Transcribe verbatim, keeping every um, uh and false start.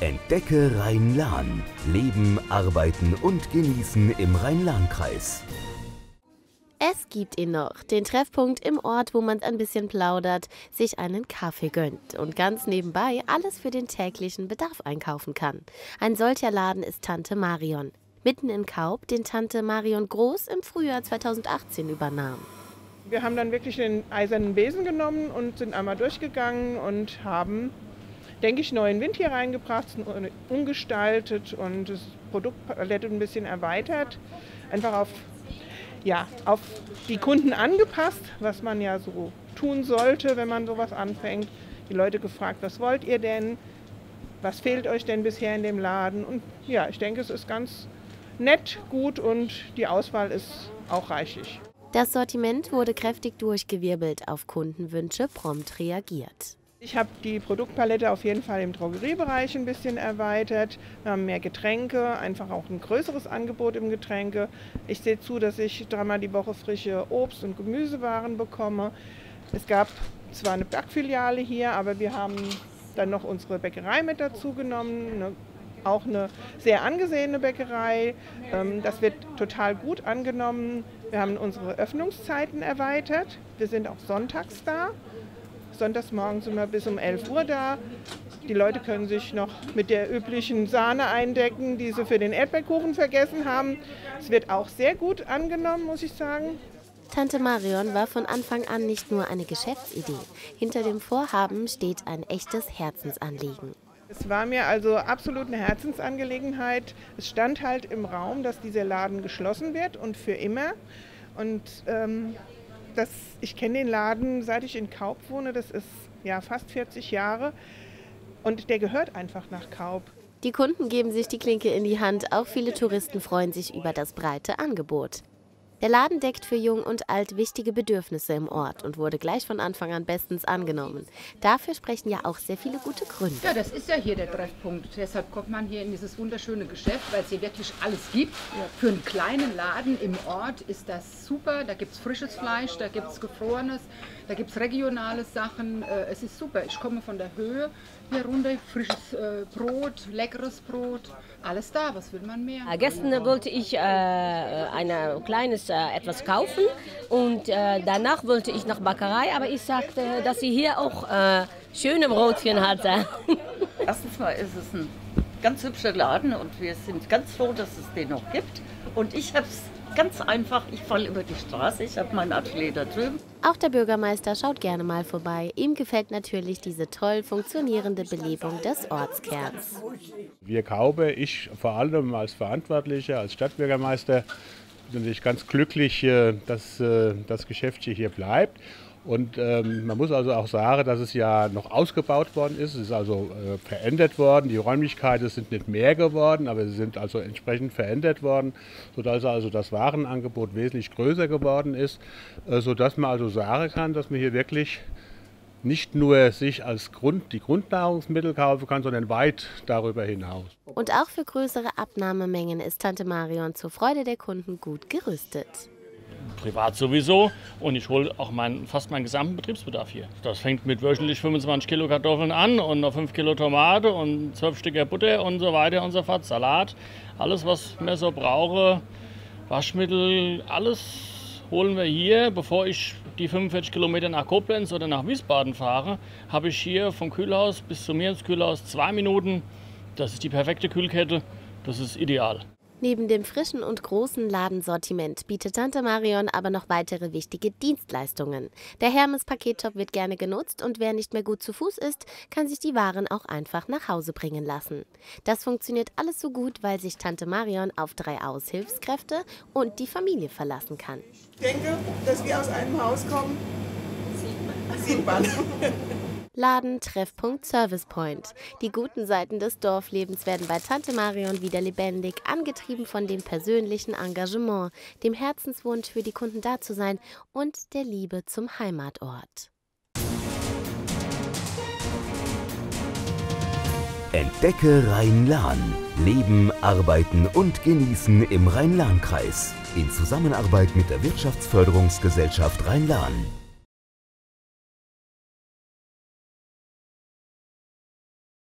Entdecke Rhein-Lahn. Leben, arbeiten und genießen im Rhein-Lahn-Kreis. Es gibt ihn noch, den Treffpunkt im Ort, wo man ein bisschen plaudert, sich einen Kaffee gönnt und ganz nebenbei alles für den täglichen Bedarf einkaufen kann. Ein solcher Laden ist Tante Marion, mitten in Kaub, den Tante Marion Groß im Frühjahr zweitausendachtzehn übernahm. Wir haben dann wirklich den eisernen Besen genommen und sind einmal durchgegangen und haben, denke ich, neuen Wind hier reingebracht, umgestaltet und das Produktpalette ein bisschen erweitert. Einfach auf, ja, auf die Kunden angepasst, was man ja so tun sollte, wenn man sowas anfängt. Die Leute gefragt, was wollt ihr denn? Was fehlt euch denn bisher in dem Laden? Und ja, ich denke, es ist ganz nett, gut und die Auswahl ist auch reichlich. Das Sortiment wurde kräftig durchgewirbelt, auf Kundenwünsche prompt reagiert. Ich habe die Produktpalette auf jeden Fall im Drogeriebereich ein bisschen erweitert. Wir haben mehr Getränke, einfach auch ein größeres Angebot im Getränke. Ich sehe zu, dass ich dreimal die Woche frische Obst- und Gemüsewaren bekomme. Es gab zwar eine Backfiliale hier, aber wir haben dann noch unsere Bäckerei mit dazu genommen. Eine, auch eine sehr angesehene Bäckerei. Das wird total gut angenommen. Wir haben unsere Öffnungszeiten erweitert. Wir sind auch sonntags da. Sonntags morgens sind wir bis um elf Uhr da. Die Leute können sich noch mit der üblichen Sahne eindecken, die sie für den Erdbeerkuchen vergessen haben. Es wird auch sehr gut angenommen, muss ich sagen. Tante Marion war von Anfang an nicht nur eine Geschäftsidee. Hinter dem Vorhaben steht ein echtes Herzensanliegen. Es war mir also absolut eine Herzensangelegenheit. Es stand halt im Raum, dass dieser Laden geschlossen wird und für immer. Und ähm, das, ich kenne den Laden, seit ich in Kaub wohne, das ist ja fast vierzig Jahre. Und der gehört einfach nach Kaub. Die Kunden geben sich die Klinke in die Hand, auch viele Touristen freuen sich über das breite Angebot. Der Laden deckt für Jung und Alt wichtige Bedürfnisse im Ort und wurde gleich von Anfang an bestens angenommen. Dafür sprechen ja auch sehr viele gute Gründe. Ja, das ist ja hier der Treffpunkt. Deshalb kommt man hier in dieses wunderschöne Geschäft, weil es hier wirklich alles gibt. Für einen kleinen Laden im Ort ist das super. Da gibt es frisches Fleisch, da gibt es gefrorenes, da gibt es regionale Sachen. Es ist super. Ich komme von der Höhe hier runter, frisches Brot, leckeres Brot. Alles da, was will man mehr? Gestern wollte ich äh, ein kleines äh, etwas kaufen und äh, danach wollte ich nach Bäckerei, aber ich sagte, dass sie hier auch äh, schöne Brotchen hatte. Erstens mal ist es ein ganz hübscher Laden und wir sind ganz froh, dass es den noch gibt. Und ich habe es ganz einfach, ich falle über die Straße, ich habe mein Atelier da drüben. Auch der Bürgermeister schaut gerne mal vorbei. Ihm gefällt natürlich diese toll funktionierende Belebung des Ortskerns. Wir Kaube, ich vor allem als Verantwortlicher, als Stadtbürgermeister, bin natürlich ganz glücklich, dass das Geschäft hier bleibt. Und ähm, man muss also auch sagen, dass es ja noch ausgebaut worden ist. Es ist also äh, verändert worden. Die Räumlichkeiten sind nicht mehr geworden, aber sie sind also entsprechend verändert worden, sodass also das Warenangebot wesentlich größer geworden ist, äh, sodass man also sagen kann, dass man hier wirklich nicht nur sich als Grund, die Grundnahrungsmittel kaufen kann, sondern weit darüber hinaus. Und auch für größere Abnahmemengen ist Tante Marion zur Freude der Kunden gut gerüstet. Privat sowieso und ich hole auch mein, fast meinen gesamten Betriebsbedarf hier. Das fängt mit wöchentlich fünfundzwanzig Kilo Kartoffeln an und noch fünf Kilo Tomate und zwölf Stück Butter und so weiter und so fort, Salat. Alles, was ich mir so brauche, Waschmittel, alles holen wir hier. Bevor ich die fünfundvierzig Kilometer nach Koblenz oder nach Wiesbaden fahre, habe ich hier vom Kühlhaus bis zu mir ins Kühlhaus zwei Minuten. Das ist die perfekte Kühlkette, das ist ideal. Neben dem frischen und großen Ladensortiment bietet Tante Marion aber noch weitere wichtige Dienstleistungen. Der Hermes-Paketshop wird gerne genutzt und wer nicht mehr gut zu Fuß ist, kann sich die Waren auch einfach nach Hause bringen lassen. Das funktioniert alles so gut, weil sich Tante Marion auf drei Aushilfskräfte und die Familie verlassen kann. Ich denke, dass wir aus einem Haus kommen, sieht man. Sieht man. Laden, Treffpunkt, Service Point. Die guten Seiten des Dorflebens werden bei Tante Marion wieder lebendig, angetrieben von dem persönlichen Engagement, dem Herzenswunsch für die Kunden da zu sein und der Liebe zum Heimatort. Entdecke Rhein-Lahn. Leben, arbeiten und genießen im Rhein-Lahn-Kreis. In Zusammenarbeit mit der Wirtschaftsförderungsgesellschaft Rhein-Lahn.